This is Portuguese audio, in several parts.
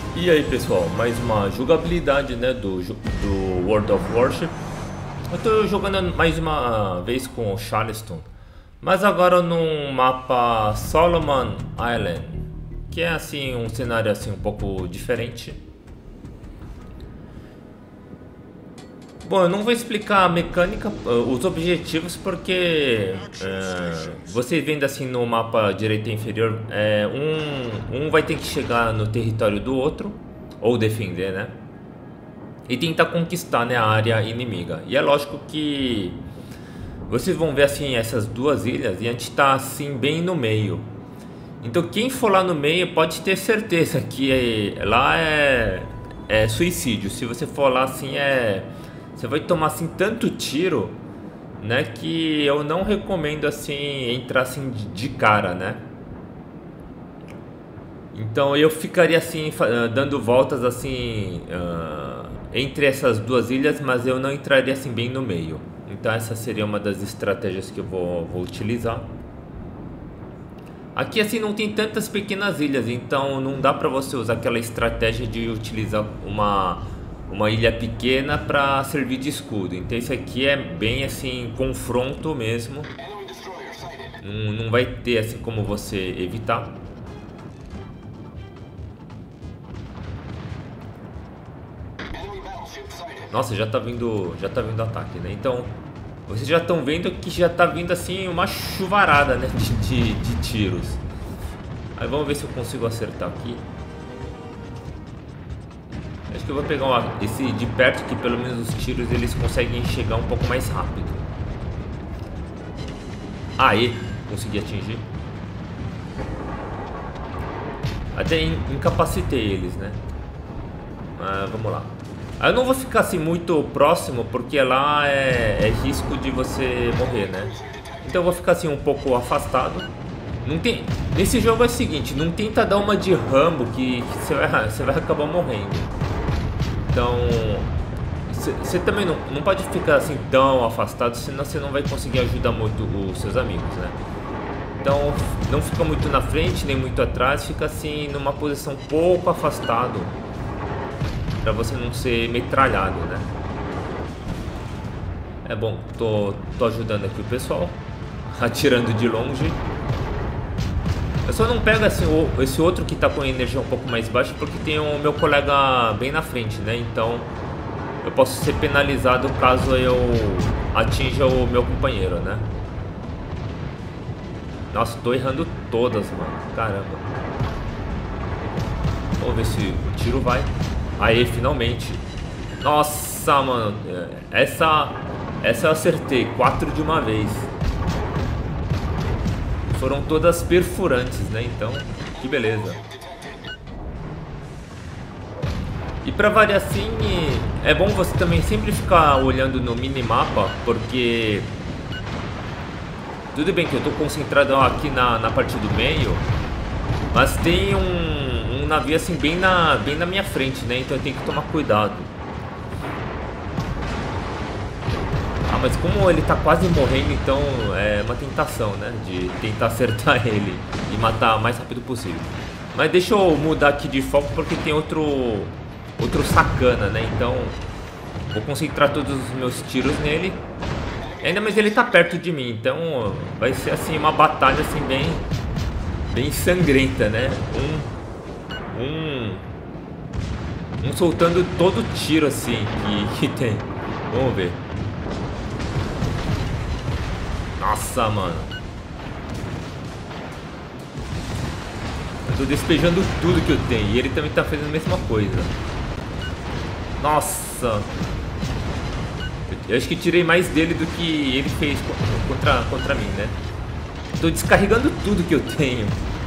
E aí pessoal, mais uma jogabilidade, né, do World of Warcraft. Eu tô jogando mais uma vez com o Charleston, mas agora num mapa Solomon Island, que é assim um cenário assim um pouco diferente. Bom, eu não vou explicar a mecânica, os objetivos, porque você vendo assim no mapa direita inferior, um vai ter que chegar no território do outro, ou defender, né? E tentar conquistar, né, a área inimiga. E é lógico que vocês vão ver assim essas duas ilhas e a gente tá assim bem no meio. Então quem for lá no meio pode ter certeza que lá é suicídio. Se você for lá assim você vai tomar assim tanto tiro, né, que eu não recomendo assim entrar assim de cara, né? Então eu ficaria assim dando voltas assim entre essas duas ilhas, mas eu não entraria assim bem no meio. Então essa seria uma das estratégias que eu vou utilizar. Aqui assim não tem tantas pequenas ilhas, então não dá pra você usar aquela estratégia de utilizar uma ilha pequena para servir de escudo. Então isso aqui é bem assim confronto mesmo. Não vai ter assim como você evitar. Nossa, já tá vindo ataque, né? Então vocês já estão vendo que já tá vindo assim uma chuvarada, né, de tiros. Aí vamos ver se eu consigo acertar aqui. Acho que eu vou pegar esse de perto, que pelo menos os tiros eles conseguem chegar um pouco mais rápido. Aí, consegui atingir. Até incapacitei eles, né? Mas vamos lá. Aí eu não vou ficar assim muito próximo, porque lá é risco de você morrer, né? Então eu vou ficar assim um pouco afastado. Não tem... Nesse jogo é o seguinte, não tenta dar uma de Rambo que você vai acabar morrendo. Então você também não pode ficar assim tão afastado, senão você não vai conseguir ajudar muito os seus amigos, né? Então não fica muito na frente nem muito atrás, fica assim numa posição pouco afastado, pra você não ser metralhado, né? É bom, tô ajudando aqui o pessoal, atirando de longe. Eu só não pego assim, esse outro que tá com energia um pouco mais baixa, porque tem o meu colega bem na frente, né? Então eu posso ser penalizado caso eu atinja o meu companheiro, né? Nossa, tô errando todas, mano. Caramba. Vamos ver se o tiro vai. Aê, finalmente. Nossa, mano. Essa eu acertei 4 de uma vez. Foram todas perfurantes, né? Então, que beleza. E pra variar assim, é bom você também sempre ficar olhando no minimapa, porque tudo bem que eu tô concentrado aqui na parte do meio, mas tem um navio assim bem na minha frente, né? Então eu tenho que tomar cuidado. Mas como ele tá quase morrendo, então é uma tentação, né? De tentar acertar ele e matar o mais rápido possível. Mas deixa eu mudar aqui de foco, porque tem outro sacana, né? Então vou concentrar todos os meus tiros nele. Ainda mais ele tá perto de mim, então vai ser assim uma batalha assim bem sangrenta, né? Um soltando todo tiro assim que tem. Vamos ver. Nossa, mano. Eu tô despejando tudo que eu tenho. E ele também tá fazendo a mesma coisa. Nossa. Eu acho que tirei mais dele do que ele fez contra mim, né? Tô descarregando tudo que eu tenho.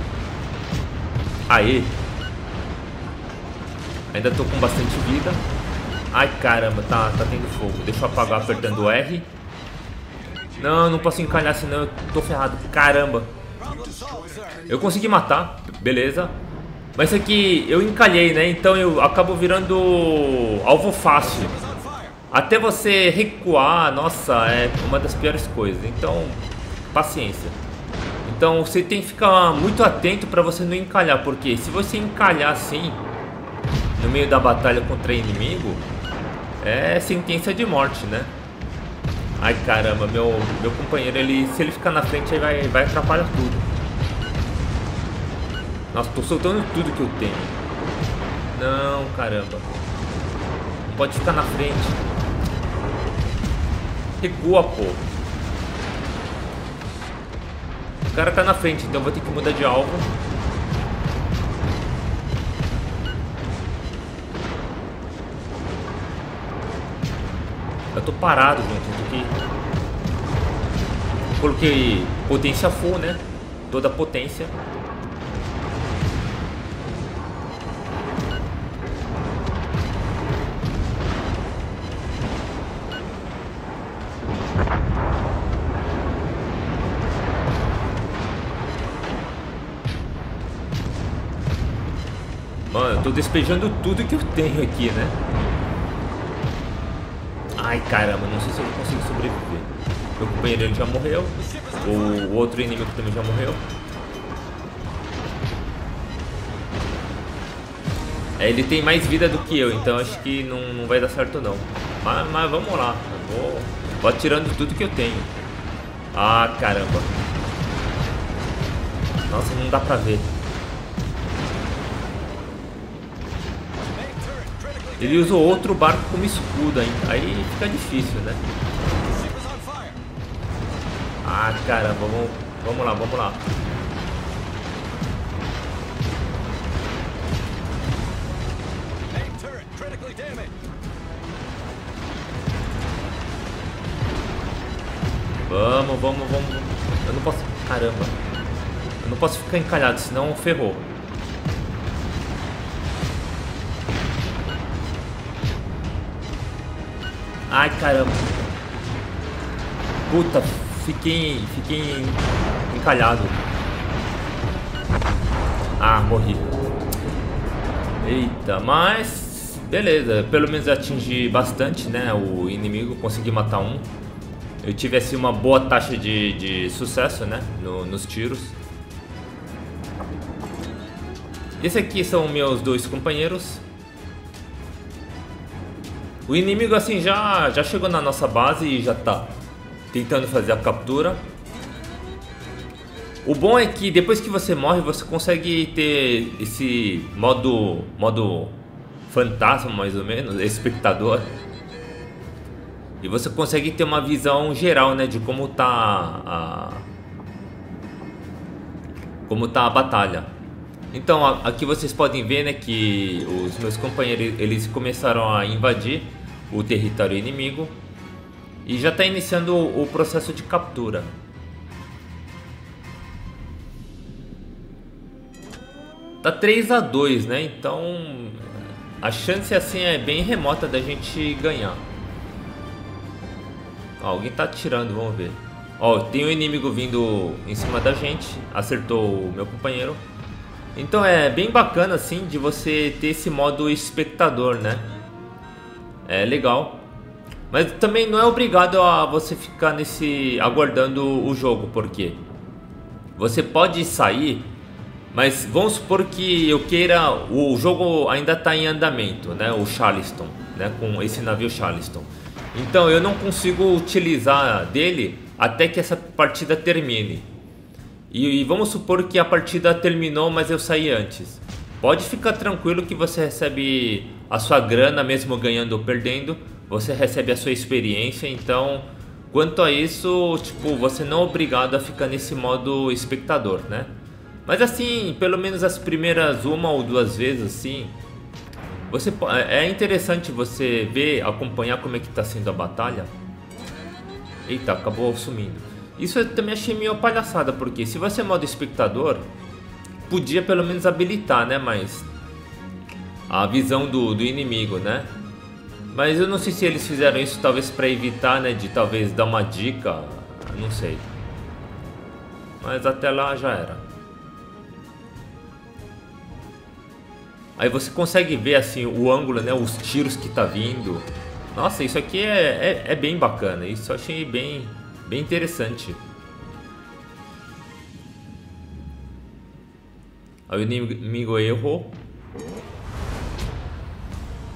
Aê. Ainda tô com bastante vida. Ai, caramba, tá tendo fogo. Deixa eu apagar apertando o R. Não posso encalhar, senão eu tô ferrado. Caramba. Eu consegui matar, beleza. Mas isso aqui eu encalhei, né? Então eu acabo virando alvo fácil. Até você recuar, nossa, é uma das piores coisas. Então, paciência. Então você tem que ficar muito atento pra você não encalhar. Porque se você encalhar assim, no meio da batalha contra inimigo, é sentença de morte, né? Ai caramba, meu companheiro, se ele ficar na frente, aí vai atrapalhar tudo. Nossa, tô soltando tudo que eu tenho. Não, caramba. Não pode ficar na frente. Recua, pô. O cara tá na frente, então eu vou ter que mudar de alvo. Eu tô parado, gente. Eu tô aqui. Coloquei potência full, né? Toda a potência. Mano, eu tô despejando tudo que eu tenho aqui, né? Ai, caramba, não sei se eu consigo sobreviver. Meu companheiro ele já morreu. O outro inimigo também já morreu. Ele tem mais vida do que eu, então acho que não vai dar certo não. Mas vamos lá. Eu vou atirando tudo que eu tenho. Ah, caramba. Nossa, não dá pra ver. Ele usou outro barco como escudo, hein? Aí fica difícil, né? Ah, caramba, vamos lá, vamos lá. Vamos. Eu não posso... Caramba. Eu não posso ficar encalhado, senão ferrou. Ai, caramba. Puta, fiquei encalhado. Ah, morri. Eita, mas... Beleza, pelo menos atingi bastante, né? O inimigo, consegui matar um. Eu tive assim uma boa taxa de sucesso, né? Nos tiros. Esse aqui são meus dois companheiros. O inimigo assim já chegou na nossa base e já tá tentando fazer a captura. O bom é que depois que você morre, você consegue ter esse modo fantasma, mais ou menos, espectador. E você consegue ter uma visão geral, né, de como tá a batalha. Então aqui vocês podem ver, né, que os meus companheiros eles começaram a invadir o território inimigo e já está iniciando o processo de captura. Tá 3-2, né? Então a chance assim é bem remota da gente ganhar. Ó, alguém tá atirando, vamos ver. Ó, tem um inimigo vindo em cima da gente, acertou o meu companheiro. Então é bem bacana assim de você ter esse modo espectador, né? É legal. Mas também não é obrigado a você ficar aguardando o jogo, porque você pode sair, mas vamos supor que eu queira, o jogo ainda está em andamento, né? O Charleston, né? Com esse navio Charleston. Então eu não consigo utilizar dele até que essa partida termine. E vamos supor que a partida terminou, mas eu saí antes. Pode ficar tranquilo que você recebe a sua grana, mesmo ganhando ou perdendo. Você recebe a sua experiência, então quanto a isso, tipo, você não é obrigado a ficar nesse modo espectador, né? Mas assim, pelo menos as primeiras 1 ou 2 vezes, assim, é interessante você ver, acompanhar como é que está sendo a batalha. Eita, acabou sumindo. Isso eu também achei meio palhaçada, porque se você é modo espectador, podia pelo menos habilitar, né? Mas a visão do inimigo, né? Mas eu não sei se eles fizeram isso talvez para evitar, né? De talvez dar uma dica, não sei. Mas até lá já era. Aí você consegue ver assim o ângulo, né? Os tiros que tá vindo. Nossa, isso aqui é bem bacana. Isso eu achei bem interessante. Aí o inimigo errou.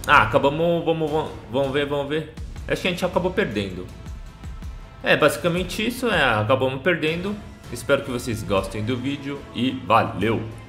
Ah, acabamos. Vamos ver. Acho que a gente acabou perdendo. É, basicamente isso. Acabamos perdendo. Espero que vocês gostem do vídeo e valeu!